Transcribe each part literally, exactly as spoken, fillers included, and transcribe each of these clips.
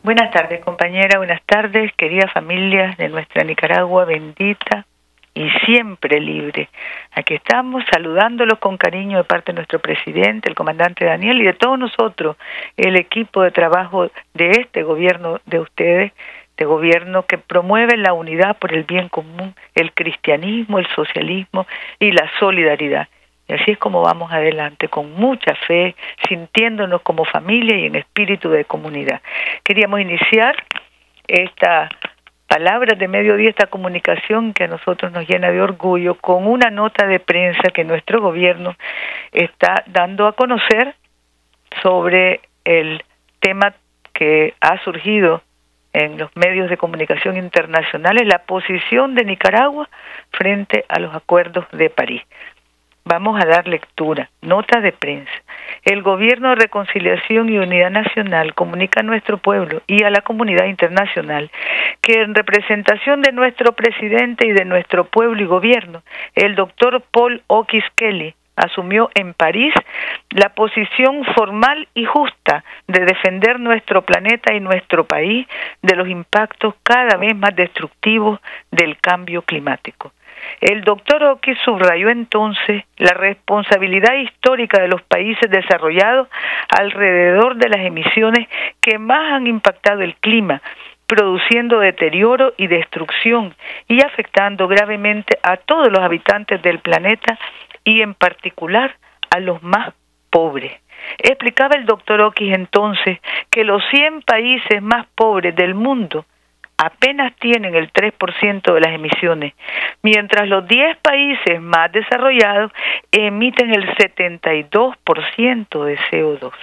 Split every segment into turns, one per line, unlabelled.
Buenas tardes, compañera, buenas tardes, queridas familias de nuestra Nicaragua bendita y siempre libre. Aquí estamos saludándolos con cariño de parte de nuestro presidente, el comandante Daniel, y de todos nosotros, el equipo de trabajo de este gobierno de ustedes, de gobierno que promueve la unidad por el bien común, el cristianismo, el socialismo y la solidaridad. Y así es como vamos adelante, con mucha fe, sintiéndonos como familia y en espíritu de comunidad. Queríamos iniciar esta palabra de mediodía, esta comunicación que a nosotros nos llena de orgullo, con una nota de prensa que nuestro gobierno está dando a conocer sobre el tema que ha surgido en los medios de comunicación internacionales, la posición de Nicaragua frente a los acuerdos de París. Vamos a dar lectura. Nota de prensa. El Gobierno de Reconciliación y Unidad Nacional comunica a nuestro pueblo y a la comunidad internacional que en representación de nuestro presidente y de nuestro pueblo y gobierno, el doctor Paul Oakes Kelly asumió en París la posición formal y justa de defender nuestro planeta y nuestro país de los impactos cada vez más destructivos del cambio climático. El doctor Oakes subrayó entonces la responsabilidad histórica de los países desarrollados alrededor de las emisiones que más han impactado el clima, produciendo deterioro y destrucción y afectando gravemente a todos los habitantes del planeta y en particular a los más pobres. Explicaba el doctor Oakes entonces que los cien países más pobres del mundo apenas tienen el tres por ciento de las emisiones, mientras los diez países más desarrollados emiten el setenta y dos por ciento de C O dos.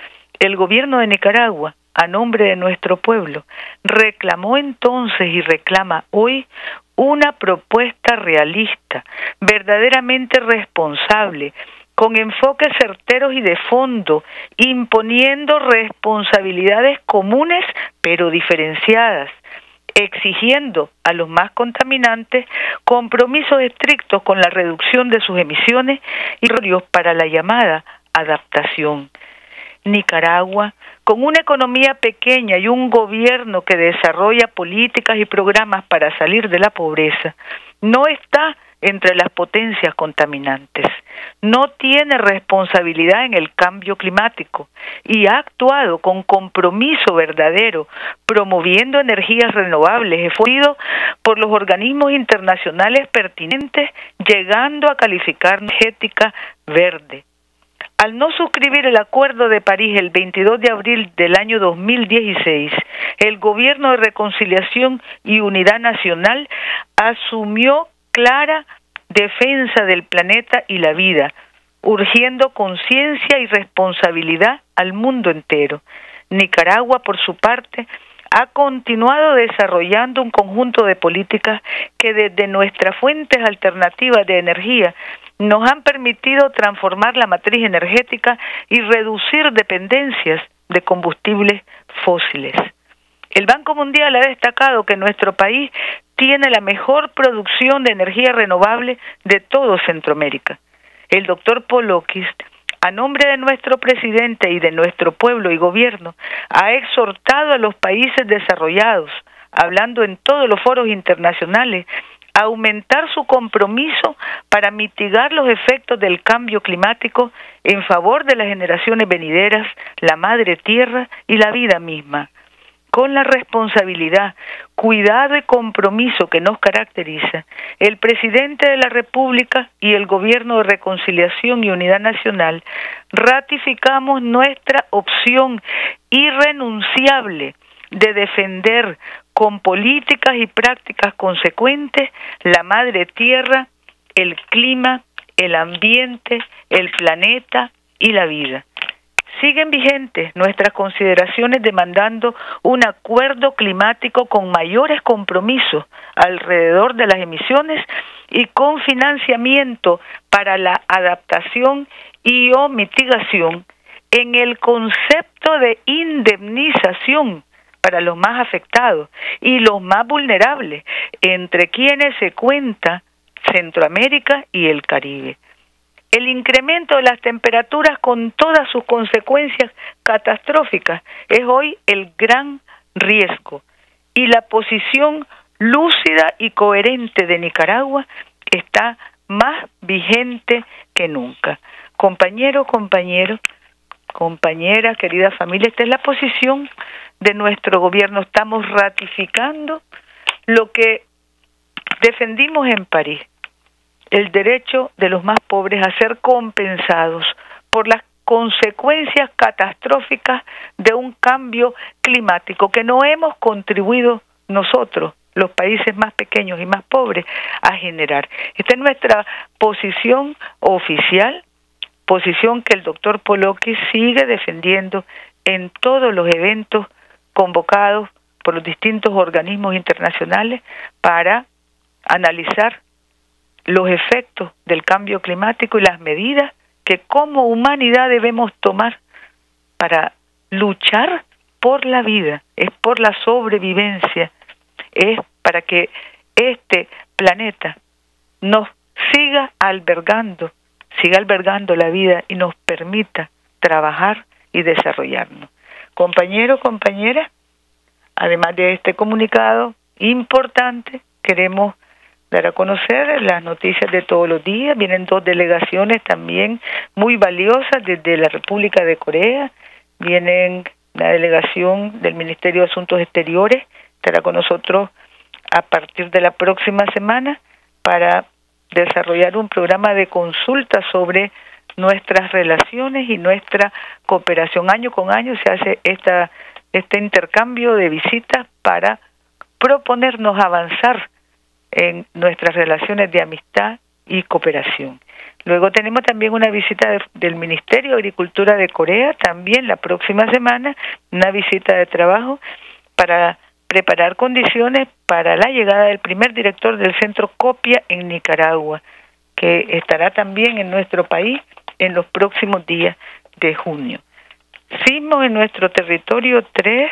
El gobierno de Nicaragua, a nombre de nuestro pueblo, reclamó entonces y reclama hoy una propuesta realista, verdaderamente responsable, con enfoques certeros y de fondo, imponiendo responsabilidades comunes pero diferenciadas, exigiendo a los más contaminantes compromisos estrictos con la reducción de sus emisiones y para la llamada adaptación. Nicaragua, con una economía pequeña y un gobierno que desarrolla políticas y programas para salir de la pobreza, no está entre las potencias contaminantes, no tiene responsabilidad en el cambio climático y ha actuado con compromiso verdadero, promoviendo energías renovables, esfuerzo por los organismos internacionales pertinentes, llegando a calificar energética verde. Al no suscribir el Acuerdo de París el veintidós de abril del año dos mil dieciséis, el Gobierno de Reconciliación y Unidad Nacional asumió clara defensa del planeta y la vida, urgiendo conciencia y responsabilidad al mundo entero. Nicaragua, por su parte, ha continuado desarrollando un conjunto de políticas que desde nuestras fuentes alternativas de energía nos han permitido transformar la matriz energética y reducir dependencias de combustibles fósiles. El Banco Mundial ha destacado que nuestro país tiene la mejor producción de energía renovable de todo Centroamérica. El doctor Paul Oakes, a nombre de nuestro presidente y de nuestro pueblo y gobierno, ha exhortado a los países desarrollados, hablando en todos los foros internacionales, a aumentar su compromiso para mitigar los efectos del cambio climático en favor de las generaciones venideras, la madre tierra y la vida misma. Con la responsabilidad, cuidado y compromiso que nos caracteriza, el presidente de la República y el Gobierno de Reconciliación y Unidad Nacional ratificamos nuestra opción irrenunciable de defender con políticas y prácticas consecuentes la madre tierra, el clima, el ambiente, el planeta y la vida. Siguen vigentes nuestras consideraciones demandando un acuerdo climático con mayores compromisos alrededor de las emisiones y con financiamiento para la adaptación y o mitigación en el concepto de indemnización para los más afectados y los más vulnerables, entre quienes se cuenta Centroamérica y el Caribe. El incremento de las temperaturas con todas sus consecuencias catastróficas es hoy el gran riesgo. Y la posición lúcida y coherente de Nicaragua está más vigente que nunca. Compañero, compañero, compañera, querida familia, esta es la posición de nuestro gobierno. Estamos ratificando lo que defendimos en París, el derecho de los más pobres a ser compensados por las consecuencias catastróficas de un cambio climático que no hemos contribuido nosotros, los países más pequeños y más pobres, a generar. Esta es nuestra posición oficial, posición que el doctor Poloquis sigue defendiendo en todos los eventos convocados por los distintos organismos internacionales para analizar los efectos del cambio climático y las medidas que como humanidad debemos tomar para luchar por la vida, es por la sobrevivencia, es para que este planeta nos siga albergando, siga albergando la vida y nos permita trabajar y desarrollarnos. Compañeros, compañeras, además de este comunicado importante, queremos dar a conocer las noticias de todos los días. Vienen dos delegaciones también muy valiosas desde la República de Corea. Vienen la delegación del Ministerio de Asuntos Exteriores, estará con nosotros a partir de la próxima semana para desarrollar un programa de consulta sobre nuestras relaciones y nuestra cooperación. Año con año se hace esta, este intercambio de visitas para proponernos avanzar en nuestras relaciones de amistad y cooperación. Luego tenemos también una visita de, del Ministerio de Agricultura de Corea, también la próxima semana, una visita de trabajo para preparar condiciones para la llegada del primer director del Centro Copia en Nicaragua, que estará también en nuestro país en los próximos días de junio. Sismos en nuestro territorio tres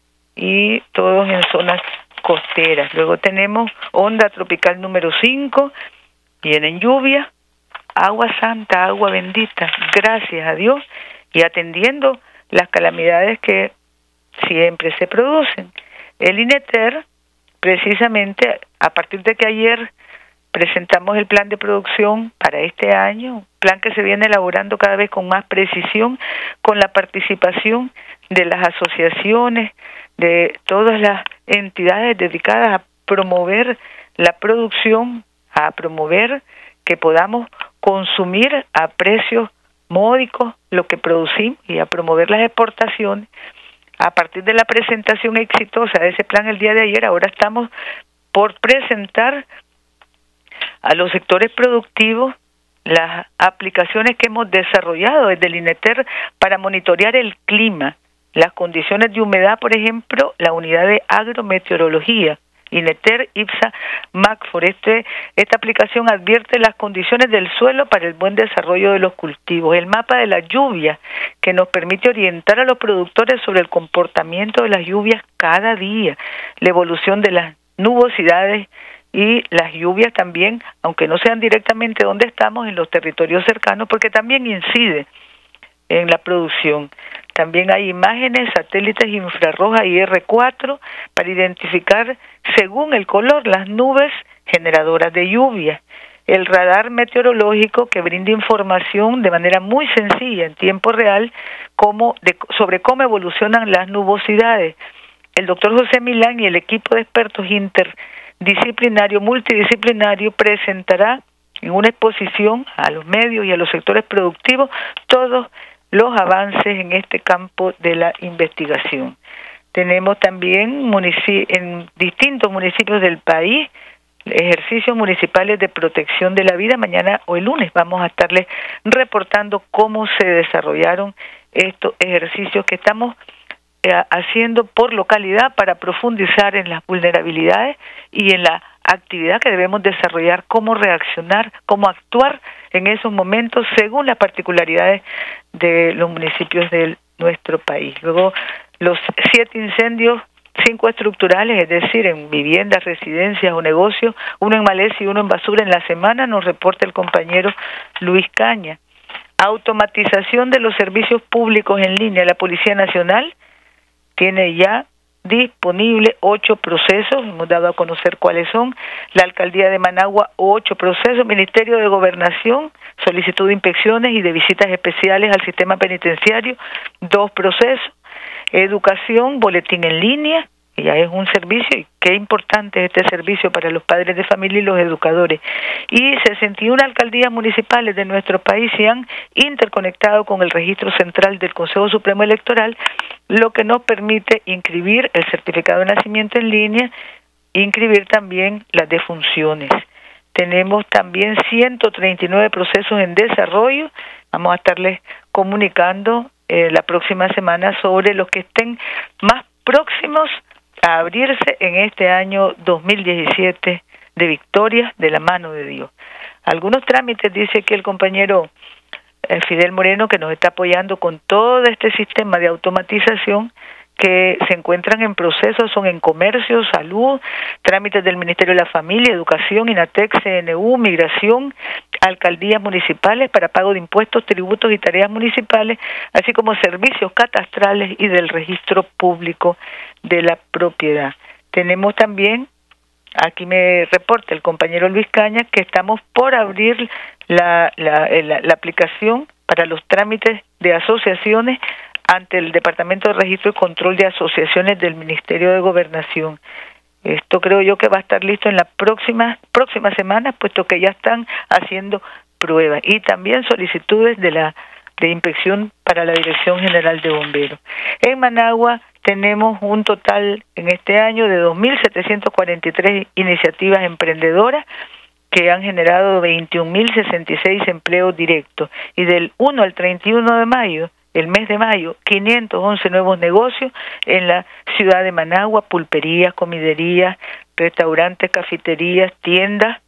y todos en zonas costeras. Luego tenemos onda tropical número cinco, vienen lluvias, agua santa, agua bendita, gracias a Dios, y atendiendo las calamidades que siempre se producen. El INETER, precisamente, a partir de que ayer presentamos el plan de producción para este año, plan que se viene elaborando cada vez con más precisión, con la participación de las asociaciones, de todas las entidades dedicadas a promover la producción, a promover que podamos consumir a precios módicos lo que producimos y a promover las exportaciones. A partir de la presentación exitosa de ese plan el día de ayer, ahora estamos por presentar a los sectores productivos las aplicaciones que hemos desarrollado desde el INETER para monitorear el clima, las condiciones de humedad, por ejemplo, la unidad de agrometeorología, INETER, IPSA, MACFOR. Este, esta aplicación advierte las condiciones del suelo para el buen desarrollo de los cultivos. El mapa de la lluvia, que nos permite orientar a los productores sobre el comportamiento de las lluvias cada día, la evolución de las nubosidades y las lluvias también, aunque no sean directamente donde estamos, en los territorios cercanos, porque también incide en la producción. También hay imágenes, satélites infrarrojas y erre cuatro para identificar, según el color, las nubes generadoras de lluvia. El radar meteorológico que brinda información de manera muy sencilla, en tiempo real, como de, sobre cómo evolucionan las nubosidades. El doctor José Milán y el equipo de expertos interdisciplinario, multidisciplinario, presentará en una exposición a los medios y a los sectores productivos todos los avances en este campo de la investigación. Tenemos también munici- en distintos municipios del país ejercicios municipales de protección de la vida. Mañana o el lunes vamos a estarles reportando cómo se desarrollaron estos ejercicios que estamos eh, haciendo por localidad para profundizar en las vulnerabilidades y en la actividad que debemos desarrollar, cómo reaccionar, cómo actuar en esos momentos según las particularidades de los municipios de nuestro país. Luego, los siete incendios, cinco estructurales, es decir, en viviendas, residencias o negocios, uno en maleza y uno en basura en la semana, nos reporta el compañero Luis Caña. Automatización de los servicios públicos en línea. La Policía Nacional tiene ya disponibles ocho procesos, hemos dado a conocer cuáles son. La Alcaldía de Managua, ocho procesos. Ministerio de Gobernación, solicitud de inspecciones y de visitas especiales al sistema penitenciario, dos procesos. Educación, boletín en línea, que ya es un servicio, y qué importante es este servicio para los padres de familia y los educadores. Y sesenta y una alcaldías municipales de nuestro país se han interconectado con el registro central del Consejo Supremo Electoral, lo que nos permite inscribir el certificado de nacimiento en línea, inscribir también las defunciones. Tenemos también ciento treinta y nueve procesos en desarrollo. Vamos a estarles comunicando eh, la próxima semana sobre los que estén más próximos a abrirse en este año dos mil diecisiete de victorias de la mano de Dios. Algunos trámites, dice aquí el compañero eh, Fidel Moreno, que nos está apoyando con todo este sistema de automatización, que se encuentran en proceso, son en comercio, salud, trámites del Ministerio de la Familia, Educación, INATEC, C N U, Migración, alcaldías municipales para pago de impuestos, tributos y tareas municipales, así como servicios catastrales y del registro público de la propiedad. Tenemos también, aquí me reporta el compañero Luis Cañas, que estamos por abrir la, la, la, la aplicación para los trámites de asociaciones ante el Departamento de Registro y Control de Asociaciones del Ministerio de Gobernación. Esto creo yo que va a estar listo en la próxima próxima semana, puesto que ya están haciendo pruebas, y también solicitudes de la de inspección para la Dirección General de Bomberos. En Managua tenemos un total en este año de dos mil setecientas cuarenta y tres iniciativas emprendedoras que han generado veintiún mil sesenta y seis empleos directos, y del uno al treinta y uno de mayo, el mes de mayo, quinientos once nuevos negocios en la ciudad de Managua: pulperías, comiderías, restaurantes, cafeterías, tiendas,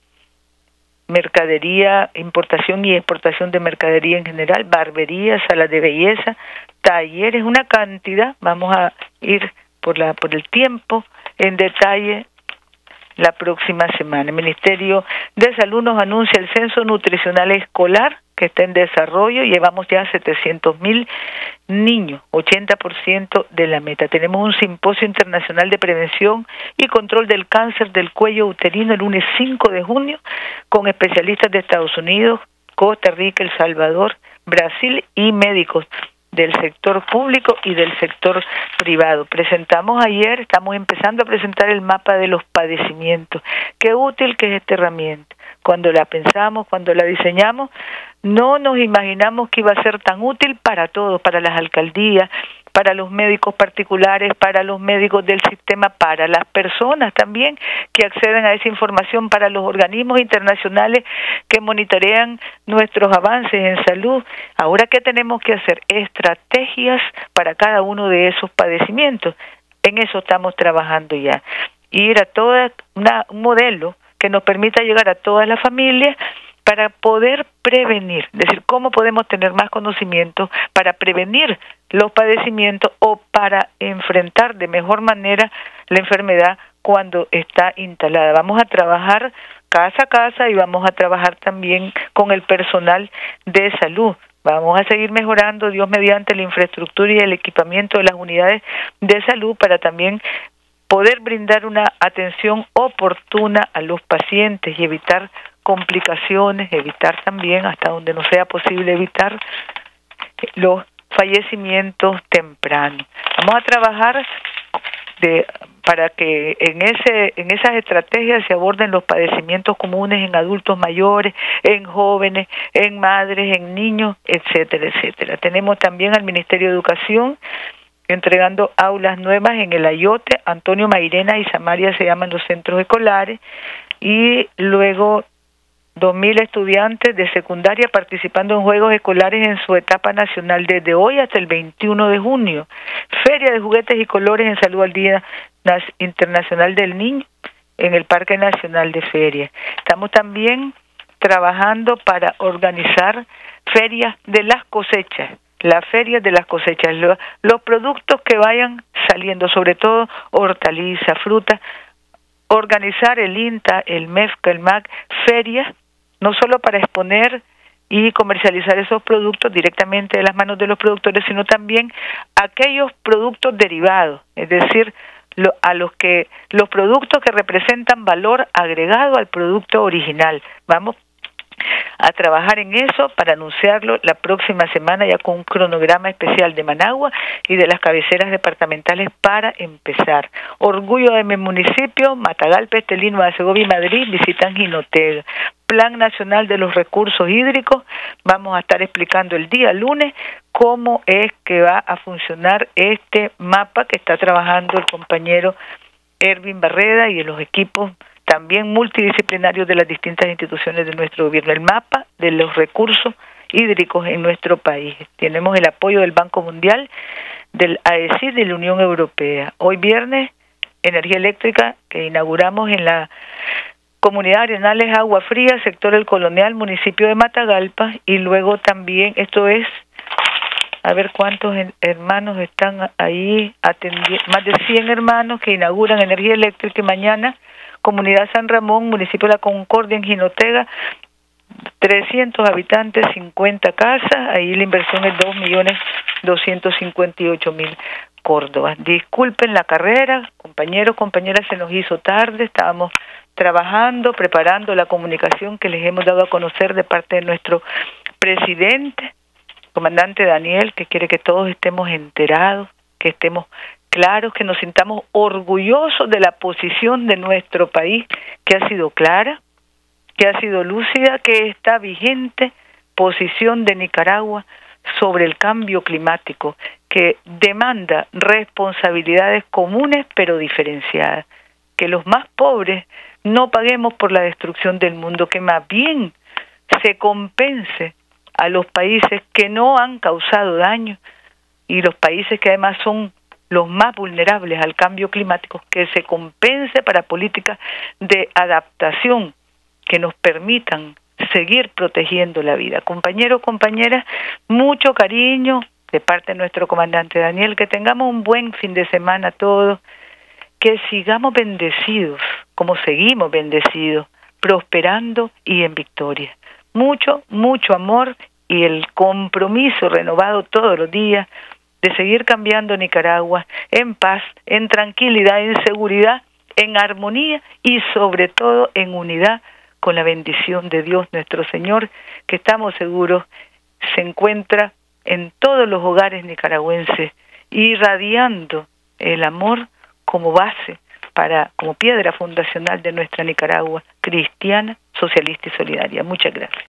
mercadería, importación y exportación de mercadería en general, barberías, salas de belleza, talleres, una cantidad. Vamos a ir por la por el tiempo en detalle la próxima semana. El Ministerio de Salud nos anuncia el censo nutricional escolar, que está en desarrollo. Llevamos ya setecientos mil niños, ochenta por ciento de la meta. Tenemos un simposio internacional de prevención y control del cáncer del cuello uterino el lunes cinco de junio, con especialistas de Estados Unidos, Costa Rica, El Salvador, Brasil y médicos del sector público y del sector privado. Presentamos ayer, estamos empezando a presentar el mapa de los padecimientos. Qué útil que es esta herramienta. Cuando la pensamos, cuando la diseñamos, no nos imaginamos que iba a ser tan útil para todos, para las alcaldías, para los médicos particulares, para los médicos del sistema, para las personas también que acceden a esa información, para los organismos internacionales que monitorean nuestros avances en salud. Ahora, ¿qué tenemos que hacer? Estrategias para cada uno de esos padecimientos. En eso estamos trabajando ya. Ir a toda una, un modelo que nos permita llegar a todas las familias para poder prevenir, es decir, cómo podemos tener más conocimiento para prevenir los padecimientos o para enfrentar de mejor manera la enfermedad cuando está instalada. Vamos a trabajar casa a casa y vamos a trabajar también con el personal de salud. Vamos a seguir mejorando, Dios mediante, la infraestructura y el equipamiento de las unidades de salud para también poder brindar una atención oportuna a los pacientes y evitar complicaciones, evitar también, hasta donde no sea posible evitar, los fallecimientos tempranos. Vamos a trabajar de, para que en ese en esas estrategias se aborden los padecimientos comunes en adultos mayores, en jóvenes, en madres, en niños, etcétera, etcétera. Tenemos también al Ministerio de Educación entregando aulas nuevas en el Ayote, Antonio Mairena y Samaria se llaman los centros escolares, y luego dos mil estudiantes de secundaria participando en juegos escolares en su etapa nacional desde hoy hasta el veintiuno de junio. Feria de juguetes y colores en salud al Día Internacional del Niño en el Parque Nacional de Ferias. Estamos también trabajando para organizar ferias de las cosechas, las ferias de las cosechas, los, los productos que vayan saliendo, sobre todo hortalizas, frutas, organizar el INTA, el MEFCA, el M A C, ferias, no solo para exponer y comercializar esos productos directamente de las manos de los productores, sino también aquellos productos derivados, es decir, lo, a los que los productos que representan valor agregado al producto original. Vamos a trabajar en eso para anunciarlo la próxima semana ya con un cronograma especial de Managua y de las cabeceras departamentales para empezar. Orgullo de mi municipio, Matagalpa, Estelí, Segovia y Madrid visitan Jinotega. Plan Nacional de los Recursos Hídricos, vamos a estar explicando el día lunes cómo es que va a funcionar este mapa que está trabajando el compañero Erwin Barreda y los equipos también multidisciplinarios de las distintas instituciones de nuestro gobierno, el mapa de los recursos hídricos en nuestro país. Tenemos el apoyo del Banco Mundial, del A E C I, de la Unión Europea. Hoy viernes, energía eléctrica que inauguramos en la Comunidad Arenales Agua Fría, sector El Colonial, municipio de Matagalpa, y luego también, esto es, a ver cuántos hermanos están ahí atendiendo, más de cien hermanos que inauguran energía eléctrica, y mañana Comunidad San Ramón, municipio de La Concordia, en Jinotega, trescientos habitantes, cincuenta casas, ahí la inversión es dos millones doscientos cincuenta y ocho mil córdobas. Disculpen la carrera, compañeros, compañeras, se nos hizo tarde, estábamos trabajando, preparando la comunicación que les hemos dado a conocer de parte de nuestro presidente, comandante Daniel, que quiere que todos estemos enterados, que estemos claros, que nos sintamos orgullosos de la posición de nuestro país, que ha sido clara, que ha sido lúcida, que está vigente, posición de Nicaragua sobre el cambio climático, que demanda responsabilidades comunes pero diferenciadas, que los más pobres no paguemos por la destrucción del mundo, que más bien se compense a los países que no han causado daño y los países que además son los más vulnerables al cambio climático, que se compense para políticas de adaptación que nos permitan seguir protegiendo la vida. Compañeros, compañeras, mucho cariño de parte de nuestro comandante Daniel, que tengamos un buen fin de semana todos, que sigamos bendecidos, como seguimos bendecidos, prosperando y en victoria. Mucho, mucho amor y el compromiso renovado todos los días de seguir cambiando Nicaragua en paz, en tranquilidad, en seguridad, en armonía y sobre todo en unidad con la bendición de Dios nuestro Señor, que estamos seguros se encuentra en todos los hogares nicaragüenses, irradiando el amor como base, para como piedra fundacional de nuestra Nicaragua cristiana, socialista y solidaria. Muchas gracias.